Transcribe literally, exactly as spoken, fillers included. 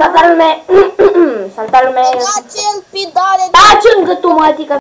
Salutare lume! Salutare lume! Dați-l pedale! Taci în gâtul, mă, adică